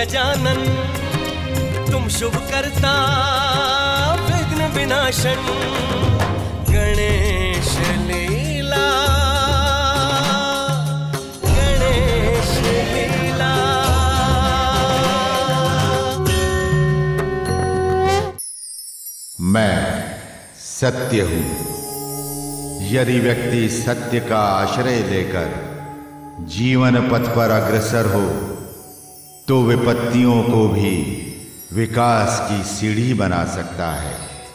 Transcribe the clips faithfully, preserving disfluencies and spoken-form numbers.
गजानन, तुम शुभ करता विघ्न विनाशन। गणेश लीला, गणेश लीला। मैं सत्य हूं। यदि व्यक्ति सत्य का आश्रय लेकर जीवन पथ पर अग्रसर हो तो विपत्तियों को भी विकास की सीढ़ी बना सकता है।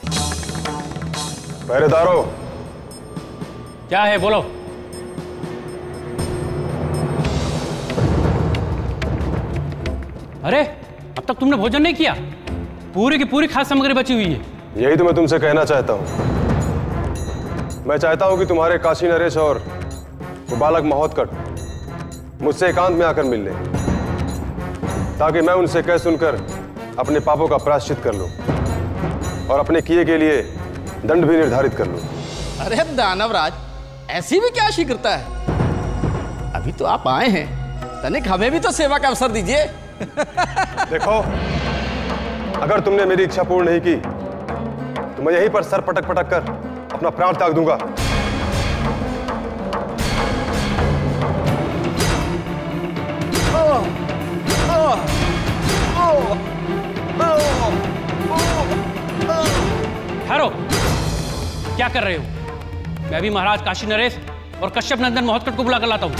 पहरेदारों, क्या है बोलो। अरे अब तक तुमने भोजन नहीं किया? पूरी की पूरी खाद्य सामग्री बची हुई है। यही तो मैं तुमसे कहना चाहता हूं। मैं चाहता हूं कि तुम्हारे काशी नरेश और वो बालक महोत्कट मुझसे एकांत में आकर मिल ले, ताकि मैं उनसे कह सुनकर अपने पापों का प्रायश्चित कर लूं और अपने किए के लिए दंड भी निर्धारित कर लूं। अरे दानवराज, ऐसी भी क्या शीघ्रता है? अभी तो आप आए हैं, तनिक हमें भी तो सेवा का अवसर दीजिए। देखो, अगर तुमने मेरी इच्छा पूर्ण नहीं की तो मैं यहीं पर सर पटक पटक कर अपना प्राण त्याग दूंगा। ठहरो, क्या कर रहे हो? मैं अभी महाराज काशी नरेश और कश्यप नंदन महोत्कट को बुला कर लाता हूं।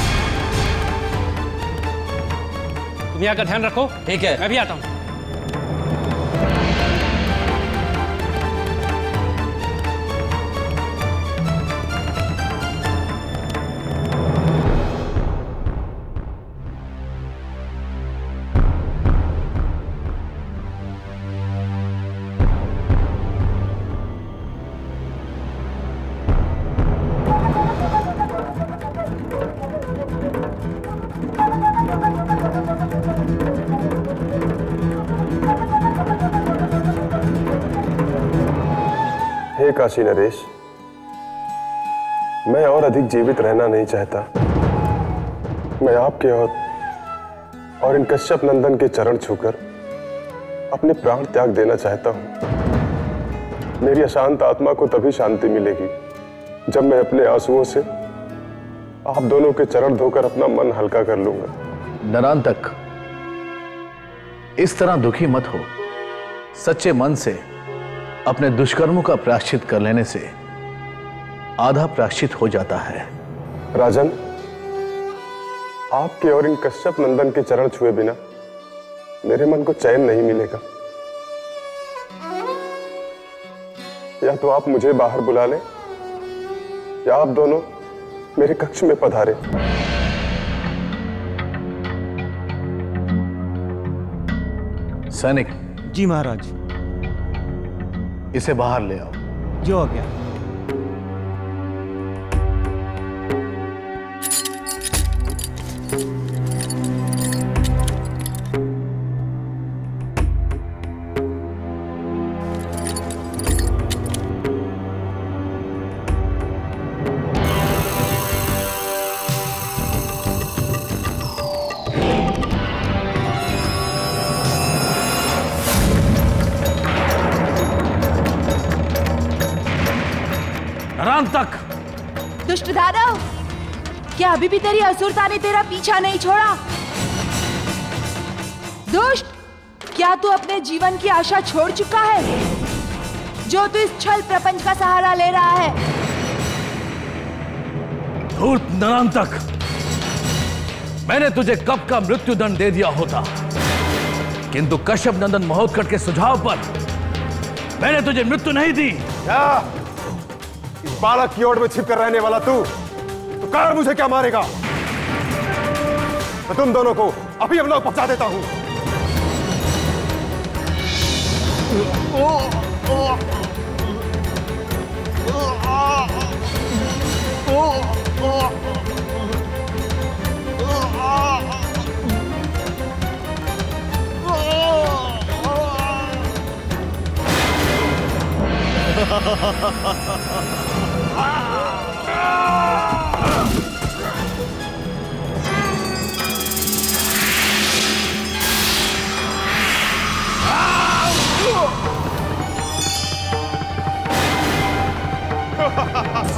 तुम यहाँ का ध्यान रखो। ठीक है, मैं भी आता हूं। हे काशी नरेश, मैं और अधिक जीवित रहना नहीं चाहता। मैं आपके और और इन कश्यप नंदन के चरण छूकर अपने प्राण त्याग देना चाहता हूं। मेरी अशांत आत्मा को तभी शांति मिलेगी जब मैं अपने आंसुओं से आप दोनों के चरण धोकर अपना मन हल्का कर लूंगा। नरांतक, इस तरह दुखी मत हो। सच्चे मन से अपने दुष्कर्मों का प्रायश्चित कर लेने से आधा प्रायश्चित हो जाता है। राजन, आपके और इन कश्यप नंदन के चरण छुए बिना मेरे मन को चैन नहीं मिलेगा। या तो आप मुझे बाहर बुला लें या आप दोनों मेरे कक्ष में पधारे। सैनिक। जी महाराज। इसे बाहर ले आओ। जो हो गया। तक दुष्ट दानव, क्या अभी भी तेरी असुरता ने तेरा पीछा नहीं छोड़ा? दुष्ट, क्या तू अपने जीवन की आशा छोड़ चुका है, जो तू इस छल प्रपंच का सहारा ले रहा है? धूर्त नरांतक, मैंने तुझे कब का मृत्यु दंड दे दिया होता, किंतु कश्यप नंदन महोत्कट के सुझाव पर मैंने तुझे मृत्यु नहीं दी। क्या इस बालक की ओर में छिप कर रहने वाला तू तो कार मुझे क्या मारेगा? मैं तुम दोनों को अभी हम लोग पहुंचा देता हूं। ओ, ओ, ओ, ओ, ओ,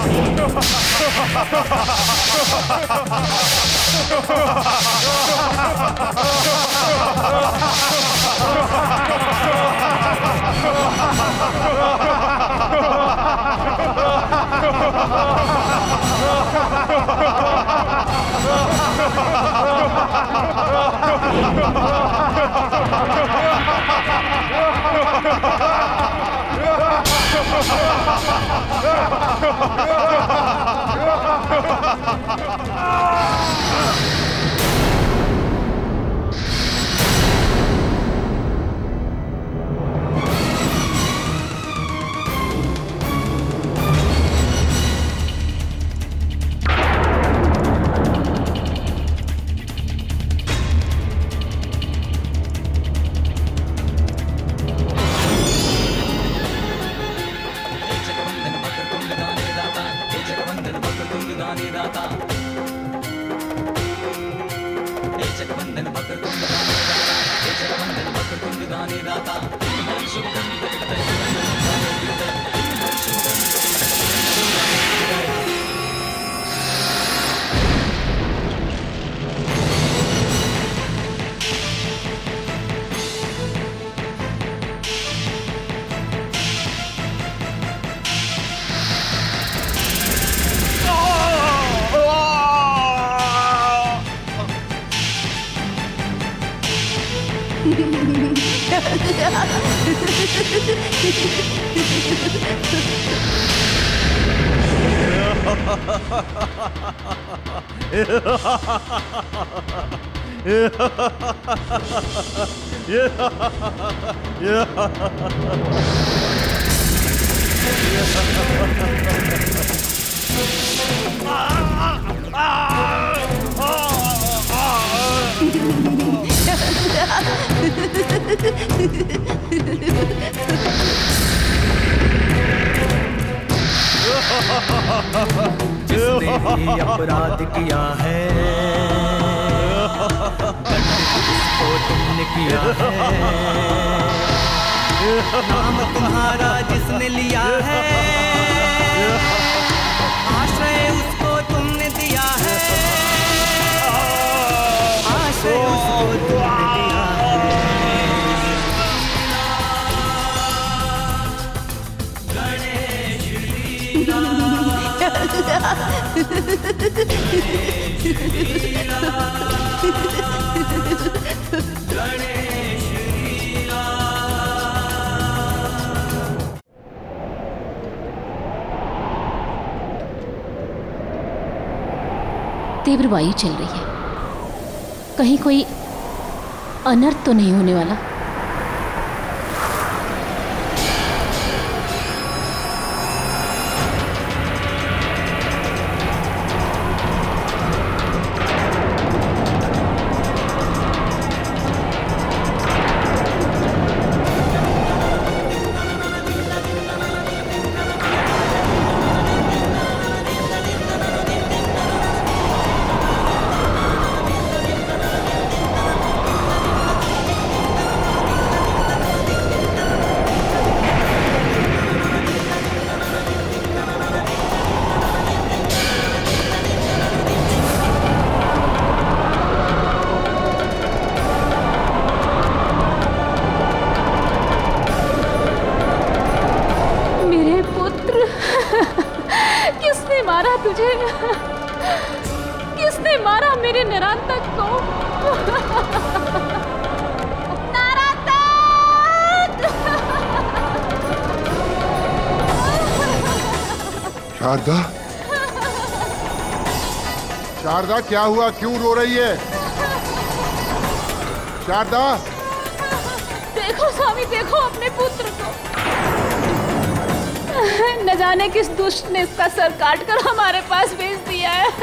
जिसने भी अपराध किया है इसको तुमने किया है, नाम तुम्हारा जिसने लिया है आश्रय उसको तुमने दिया है, आश्रय उसको तुमने दिया है। गणेश लीला गणेश लीला। तीव्र वायु चल रही है, कहीं कोई अनर्थ तो नहीं होने वाला। किसने मारा तुझे? किसने मारा मेरे नरांतक को? नरांतक! शारदा, शारदा क्या हुआ? क्यों रो रही है? शारदा, देखो स्वामी, देखो अपने पुत्र को। न जाने किस दुष्ट ने इसका सर काट कर हमारे पास भेज दिया है।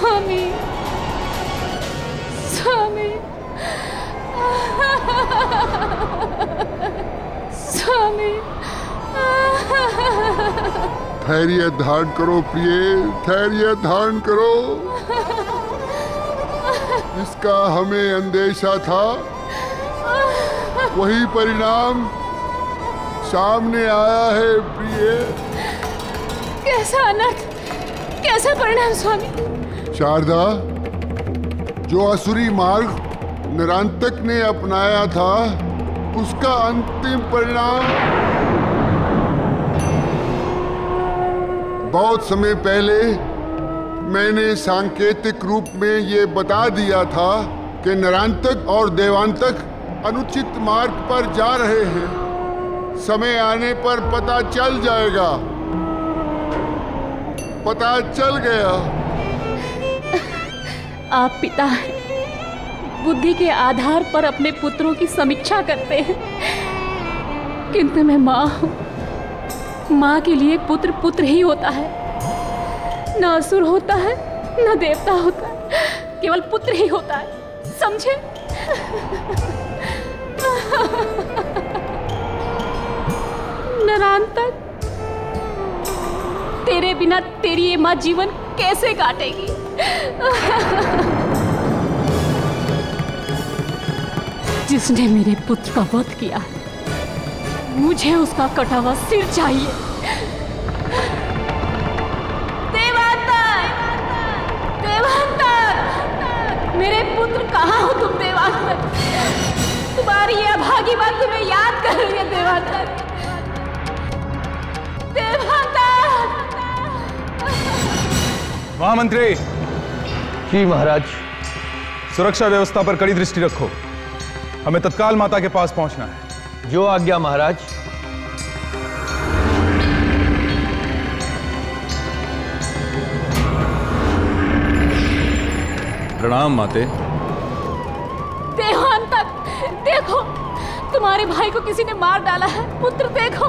स्वामी, स्वामी, स्वामी। धैर्य धारण करो प्रिय, धैर्य धारण करो। जिसका हमें अंदेशा था वही परिणाम सामने आया है प्रिय। कैसा अनर्थ, कैसा परिणाम स्वामी? शारदा, जो असुरी मार्ग निरांतक ने अपनाया था उसका अंतिम परिणाम। बहुत समय पहले मैंने सांकेतिक रूप में ये बता दिया था कि निरांतक और देवांतक अनुचित मार्ग पर जा रहे हैं। समय आने पर पता चल जाएगा। पता चल गया। आप पिता हैं, बुद्धि के आधार पर अपने पुत्रों की समीक्षा करते हैं, किंतु मैं माँ हूँ। माँ के लिए पुत्र पुत्र ही होता है, न असुर होता है न देवता होता है, केवल पुत्र ही होता है, समझे? निरांतक, तेरे बिना तेरी ये माँ जीवन कैसे काटेगी? जिसने मेरे पुत्र का वध किया, मुझे उसका कटा हुआ सिर चाहिए। देवांतर, देवांतर, मेरे पुत्र कहाँ हो तुम देवांतर? तुम्हारी ये अभागी बात तुम्हें याद कर रही है देवांतर। देवांतर! महामंत्री जी महाराज। सुरक्षा व्यवस्था पर कड़ी दृष्टि रखो। हमें तत्काल माता के पास पहुंचना है। जो आज्ञा महाराज। प्रणाम माते। देवांतर, देखो तुम्हारे भाई को किसी ने मार डाला है। पुत्र देखो।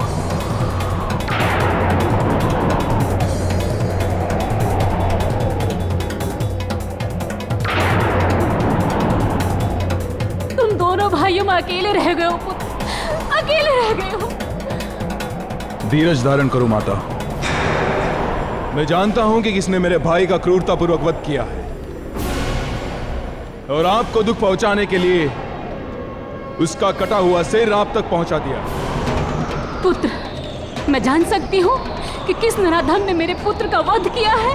तुम दोनों भाइयों में अकेले रह गए हो पुत्र, अकेले रह गए हो। धीरज धारण करो माता। मैं जानता हूं कि किसने मेरे भाई का क्रूरतापूर्वक वध किया है और आपको दुख पहुंचाने के लिए उसका कटा हुआ सिर आप तक पहुंचा दिया। पुत्र, मैं जान सकती हूँ कि किस नराधम ने मेरे पुत्र का वध किया है?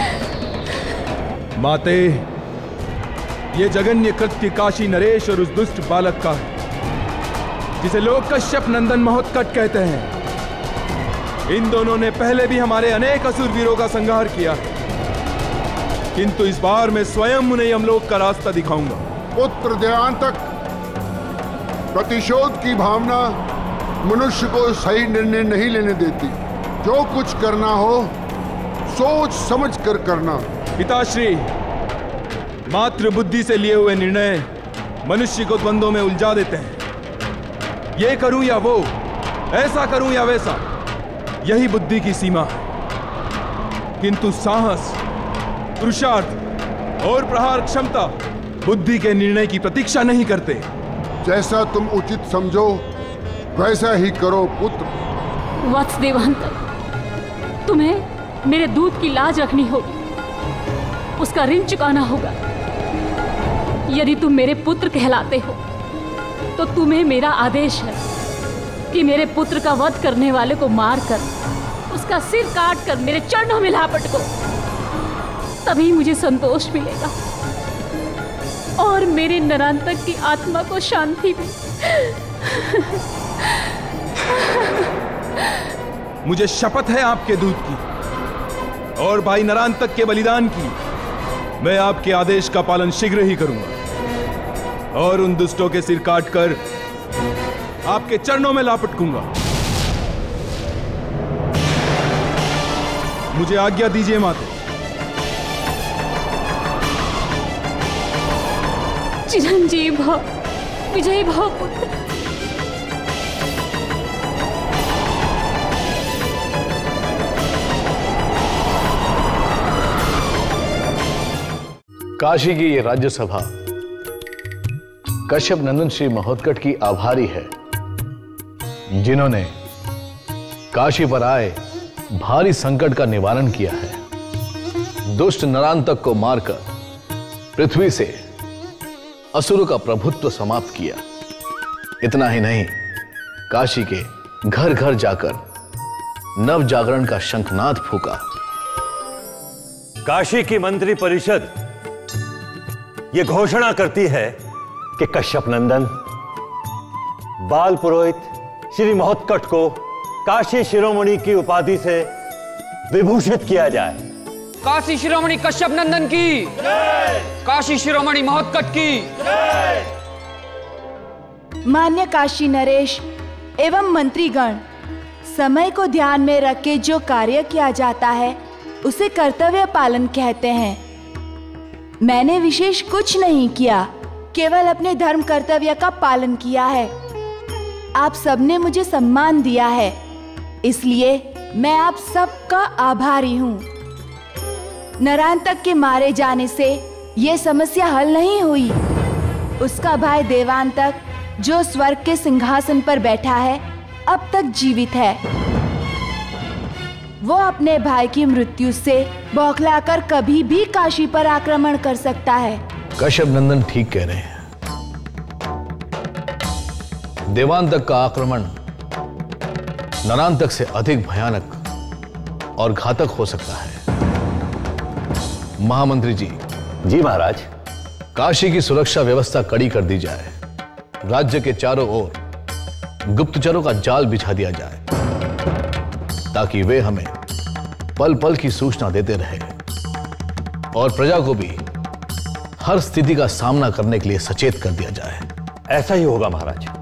माते, ये जघन्य कृत्य काशी नरेश और उस दुष्ट बालक का है जिसे लोग कश्यप नंदन महोत्कट कहते हैं। इन दोनों ने पहले भी हमारे अनेक असुर वीरों का संहार किया है, किंतु इस बार मैं स्वयं उन्हें यमलोक का रास्ता दिखाऊंगा। पुत्र देवांतक, प्रतिशोध की भावना मनुष्य को सही निर्णय नहीं लेने देती। जो कुछ करना हो सोच समझ कर करना। पिताश्री, मात्र बुद्धि से लिए हुए निर्णय मनुष्य को द्वंद्वों में उलझा देते हैं। ये करूं या वो, ऐसा करूं या वैसा, यही बुद्धि की सीमा है। किंतु साहस, पुरुषार्थ और प्रहार क्षमता बुद्धि के निर्णय की प्रतीक्षा नहीं करते। जैसा तुम उचित समझो वैसा ही करो पुत्र। वत्स देवांतर, तुम्हें मेरे दूध की लाज रखनी होगी, उसका ऋण चुकाना होगा। यदि तुम मेरे पुत्र कहलाते हो तो तुम्हें मेरा आदेश है कि मेरे पुत्र का वध करने वाले को मारकर उसका सिर काटकर मेरे चरणों में लापट को, तभी मुझे संतोष मिलेगा और मेरे निरांतक की आत्मा को शांति भी। मुझे शपथ है आपके दूध की और भाई निरांतक के बलिदान की। मैं आपके आदेश का पालन शीघ्र ही करूंगा और उन दुष्टों के सिर काटकर आपके चरणों में लापटकूंगा। मुझे आज्ञा दीजिए माते। चिरंजीव भव, विजयी भव पुत्र। काशी की ये राज्यसभा कश्यप नंदन श्री महोत्कट की आभारी है, जिन्होंने काशी पर आए भारी संकट का निवारण किया है, दुष्ट नरांतक को मारकर पृथ्वी से असुरों का प्रभुत्व समाप्त किया। इतना ही नहीं, काशी के घर घर जाकर नव जागरण का शंखनाद फूका। काशी की मंत्री परिषद यह घोषणा करती है कि कश्यप नंदन बाल पुरोहित श्री महोत्कट को काशी शिरोमणि की उपाधि से विभूषित किया जाए। काशी शिरोमणि कश्यप नंदन की, काशी शिरोमणि महोत्कट की। मान्य काशी नरेश एवं मंत्रीगण, समय को ध्यान में रख के जो कार्य किया जाता है उसे कर्तव्य पालन कहते हैं। मैंने विशेष कुछ नहीं किया, केवल अपने धर्म कर्तव्य का पालन किया है। आप सबने मुझे सम्मान दिया है, इसलिए मैं आप सबका आभारी हूँ। नरांतक के मारे जाने से ये समस्या हल नहीं हुई। उसका भाई देवांतक, जो स्वर्ग के सिंहासन पर बैठा है, अब तक जीवित है। वो अपने भाई की मृत्यु से बौखलाकर कभी भी काशी पर आक्रमण कर सकता है। कश्यप नंदन ठीक कह रहे हैं। देवांतक का आक्रमण नरांतक से अधिक भयानक और घातक हो सकता है। महामंत्री जी। जी महाराज। काशी की सुरक्षा व्यवस्था कड़ी कर दी जाए। राज्य के चारों ओर गुप्तचरों का जाल बिछा दिया जाए, ताकि वे हमें पल पल की सूचना देते रहे और प्रजा को भी हर स्थिति का सामना करने के लिए सचेत कर दिया जाए। ऐसा ही होगा महाराज।